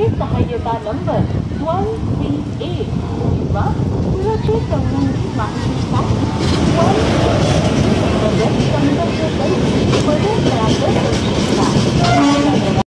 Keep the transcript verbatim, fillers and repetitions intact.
railway सहाय्यता number one three eight किंवा सुरक्षित संबंधी माहिती